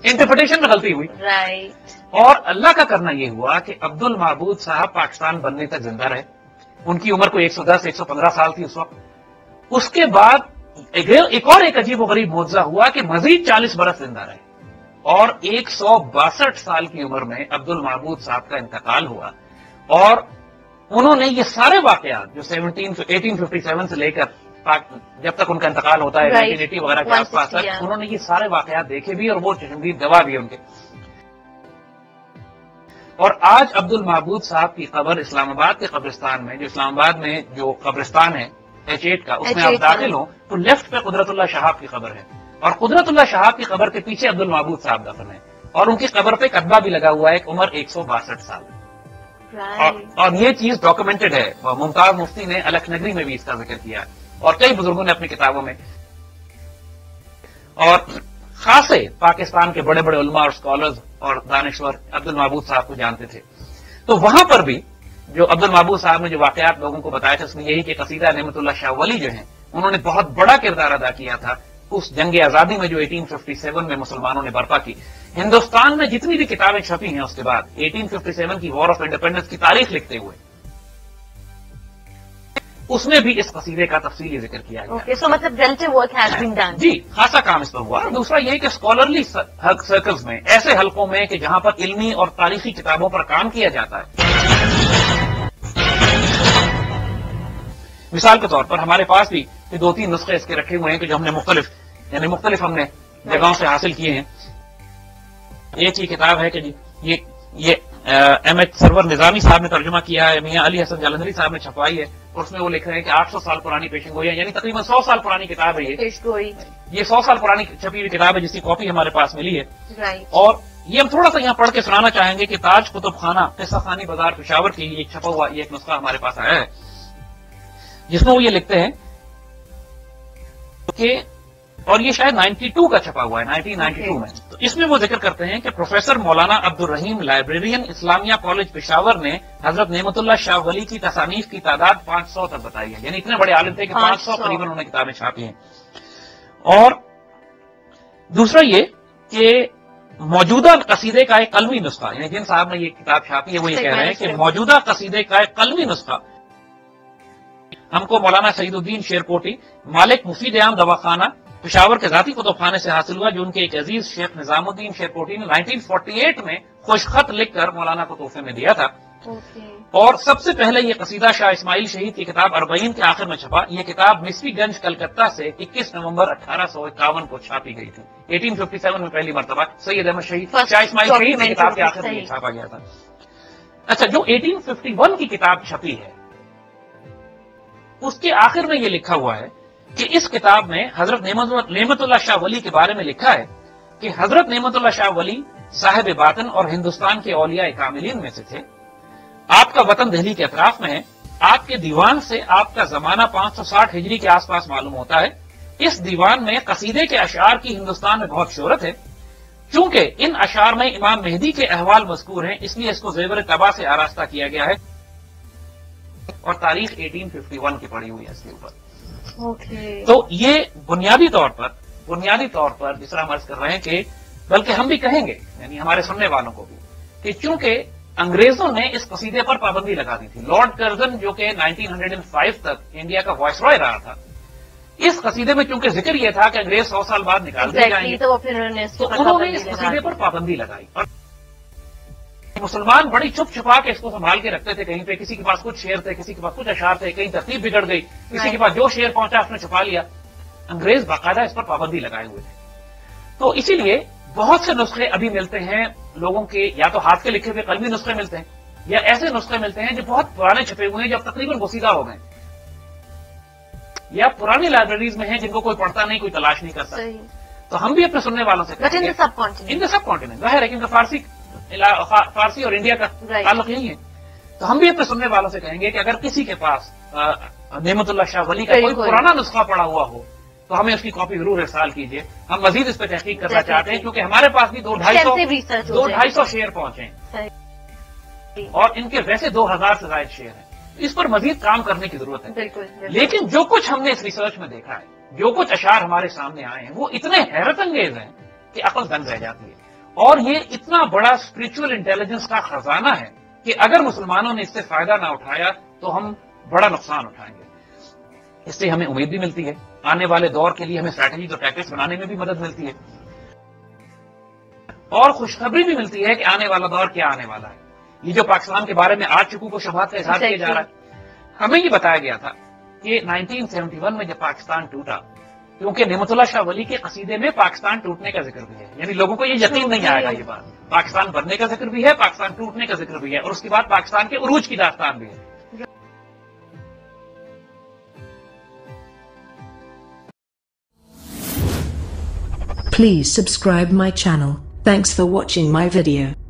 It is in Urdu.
انٹرپریٹیشن میں غلطی ہوئی. رائٹ. اور اللہ کا کرنا یہ ہوا کہ عبد المعبود صاحب پاکستان بننے تک زندہ رہے. ان کی عمر کو 110-115 سال تھی اس وقت. اس کے بعد ایک عجیب و غریب معجزہ ہوا کہ مزید 40 برس زندہ رہے اور 162 سال کی عمر میں عبد المعبود صاحب کا انتقال ہوا. اور انہوں نے یہ سارے واقعات جو 1857 سے لے کر جب تک ان کا انتقال ہوتا ہے 1980 وغیرہ کے آس پاس تک، انہوں نے یہ سارے واقعات دیکھے بھی اور وہ چشمدید گواہ بھی ان کے. اور آج عبد المعبود صاحب کی قبر اسلام آباد کے قبرستان میں، جو اسلام آباد میں جو قبرستان ہے H8 کا، اس میں آپ داخل ہوں تو لیفٹ پہ قدرت اللہ شہاب کی قبر ہے اور قدرت اللہ شہاب کی قبر کے پیچھے عبد المعبود صاحب دفن ہے اور ان کی قبر پہ کتبہ بھی لگا ہوا ہے، عمر 162 سال. اور یہ چیز ڈاکومنٹڈ ہے. ممتاز مفتی نے الکھنگری میں بھی اس کا ذکر کیا ہے اور کئی بزرگوں نے اپنی کتابوں میں. اور خاصے پاکستان کے بڑے بڑے علماء اور اسکالرز اور دانشور عبد المعبود صاحب کو جانتے تھے. تو وہاں پر بھی جو عبد المعبود صاحب نے جو واقعات لوگوں کو بتایا تھا، اس میں یہی کہ قصیدہ نعمتullah شاہ ولی جو ہیں انہوں نے بہت بڑا کردار ادا کیا تھا اس جنگ آزادی میں جو 1857 میں مسلمانوں نے برپا کی. ہندوستان میں جتنی بھی کتابیں چھپی ہیں اس کے بعد 1857 کی وار آف انڈیپینڈنس کی تاریخ لکھتے ہوئے، اس میں بھی اس قصیدے کا تفصیلی ذکر کیا گیا. سو مطلب relative work has been done. جی خاصا کام اس پر ہوا. دوسرا یہ کہ اسکالرلی سرکلز میں، ایسے حلقوں میں کہ جہاں پر علمی اور تاریخی کتابوں پر کام کیا جاتا ہے. مثال کے طور پر ہمارے پاس بھی 2-3 نسخے اس کے رکھے ہوئے ہیں کہ جو ہم نے مختلف ہم نے جگہوں سے حاصل کیے ہیں. ایک ہی کتاب ہے کہ جی یہ ایم ایچ سرور نظامی صاحب نے ترجمہ کیا ہے، میاں علی حسن جالندھری صاحب نے چھپوائی ہے اور اس میں وہ لکھ رہے ہیں کہ 800 سال پرانی پیشن گوئی ہے، یعنی تقریباً 100 سال پرانی کتاب ہے. یہ 100 سال پرانی چھپی ہوئی کتاب ہے جس کی کاپی ہمارے پاس ملی ہے. اور یہ ہم تھوڑا سا یہاں پڑھ کے سنانا چاہیں گے کہ تاج کتب خانہ قصہ خانی بازار پشاور کی یہ چھپا ہوا یہ ایک نسخہ ہمارے پاس آیا ہے جس میں وہ یہ لکھتے ہیں کہ، اور یہ شاید 92 کا چھپا ہوا ہے 1992 میں. تو اس میں وہ ذکر کرتے ہیں کہ پروفیسر مولانا عبد الرحیم لائبریرین اسلامیہ کالج پشاور نے حضرت نعمتullah شاہ ولی کی تصانیف کی تعداد 500 تک بتائی ہے. یعنی اتنے بڑے عالم تھے کہ 500 قریباً انہوں نے کتابیں چھاپی ہیں. اور دوسرا یہ کہ موجودہ قصیدے کا ایک قلمی نسخہ، یعنی جن صاحب نے یہ کتاب چھاپی ہے وہ یہ کہہ رہے ہیں کہ موجودہ قصیدے کا ایک قلمی نسخہ ہم کو مولانا سعید الدین شیرکوٹی مالک مفید عام دواخانہ پشاور کے ذاتی کتب خانے سے حاصل ہوا، جو ان کے ایک عزیز شیخ نظام الدین شیرکوٹی نے 1948 میں خوش خط لکھ کر مولانا کو تحفے میں دیا تھا. اور سب سے پہلے یہ قصیدہ شاہ اسماعیل شہید کی کتاب 40 کے آخر میں چھپا. یہ کتاب مصری گنج کلکتہ سے 21 نومبر 1851 کو چھاپی گئی تھی. 1857 میں پہلی مرتبہ سید احمد شہید شاہ اسماعیل شہید کی کتاب کے آخر میں چھاپا گیا تھا. اچھا، جو 1851 کی کتاب چھپی ہے اس کے آخر میں یہ لکھا ہوا ہے کہ اس کتاب میں حضرت نعمتullah شاہ ولی کے بارے میں لکھا ہے کہ حضرت نعمتullah شاہ ولی صاحب باطن اور ہندوستان کے اولیاء کاملین میں سے تھے. آپ کا وطن دہلی کے اطراف میں ہے. آپ کے دیوان سے آپ کا زمانہ 560 ہجری کے آس پاس معلوم ہوتا ہے. اس دیوان میں قصیدے کے اشعار کی ہندوستان میں بہت شہرت ہے. چونکہ ان اشعار میں امام مہدی کے احوال مذکور ہیں اس لیے اس کو زیور طبع سے آراستہ کیا گیا ہے اور تاریخ 1851 کی پڑی ہوئی ہے اس کے اوپر. تو یہ بنیادی طور پر جس طرح ہم عرض کر رہے ہیں کہ بلکہ ہم بھی کہیں گے یعنی ہمارے سننے والوں کو بھی کہ چونکہ انگریزوں نے اس قصیدے پر پابندی لگا دی تھی. لارڈ کرزن جو کہ 1905 تک انڈیا کا وائس رائے رہا تھا، اس قصیدے میں چونکہ ذکر یہ تھا کہ انگریز 100 سال بعد نکال دیے جائیں گے تو انہوں نے اس قصیدے پر پابندی لگائی. اور مسلمان بڑی چھپ چھپا کے اس کو سنبھال کے رکھتے تھے. کہیں پہ کسی کے پاس کچھ شعر تھے، کسی کے پاس کچھ اشعار تھے، کہیں ترتیب بگڑ گئی، کسی کے پاس جو شعر پہنچا اس نے چھپا لیا. انگریز باقاعدہ اس پر پابندی لگائے ہوئے تھے. تو اسی لیے بہت سے نسخے ابھی ملتے ہیں لوگوں کے، یا تو ہاتھ کے لکھے ہوئے قلمی نسخے ملتے ہیں یا ایسے نسخے ملتے ہیں جو بہت پرانے چھپے ہوئے ہیں جو تقریباً بوسیدہ ہو گئے، یا پرانی لائبریریز میں ہیں جن کو کوئی پڑھتا نہیں، کوئی تلاش نہیں کرتا. تو ہم بھی اپنے سننے والوں سے کہیں گے ان دا سب کانٹیننٹ ظاہر ہے کیونکہ فارسی اور انڈیا کا تعلق یہی ہے. تو ہم بھی اپنے سننے والوں سے کہیں گے کہ اگر کسی کے پاس نعمتullah شاہ ولی کا کوئی پرانا نسخہ پڑا ہوا ہو تو ہمیں اس کی کاپی ضرور ارسال کیجیے. ہم مزید اس پہ تحقیق کرنا چاہتے ہیں کیونکہ ہمارے پاس بھی 200-250 شعر پہنچے ہیں اور ان کے ویسے 2000 سے زائد شعر ہیں. اس پر مزید کام کرنے کی ضرورت ہے. لیکن جو کچھ ہم نے اس ریسرچ میں دیکھا ہے، جو کچھ اشعار ہمارے سامنے آئے ہیں وہ اتنے حیرت انگیز ہیں کہ عقل دنگ رہ جاتی ہے. اور یہ اتنا بڑا اسپرچل انٹیلیجنس کا خزانہ ہے کہ اگر مسلمانوں نے اس سے فائدہ نہ اٹھایا تو ہم بڑا نقصان اٹھائیں گے. اس سے ہمیں امید بھی ملتی ہے، آنے والے دور کے لیے ہمیں اسٹریٹجیز اور ٹیکٹکس بنانے میں بھی مدد ملتی ہے، اور خوشخبری بھی ملتی ہے کہ آنے والا دور کیا آنے والا ہے. یہ جو پاکستان کے بارے میں آج شکوک و شبہات کا اظہار کیا جا رہا ہے، ہمیں یہ بتایا گیا تھا کہ 1971 میں جب پاکستان ٹوٹا، کیونکہ نعمت اللہ شاہ ولی کے قصیدے میں پاکستان ٹوٹنے کا ذکر بھی ہے، یعنی لوگوں کو یہ یقین نہیں آئے گا یہ بات، پاکستان بننے کا ذکر بھی ہے، پاکستان ٹوٹنے کا ذکر بھی ہے، اور اس کے بعد پاکستان کے عروج کی داستان بھی ہے. Please subscribe my channel. Thanks for watching my video.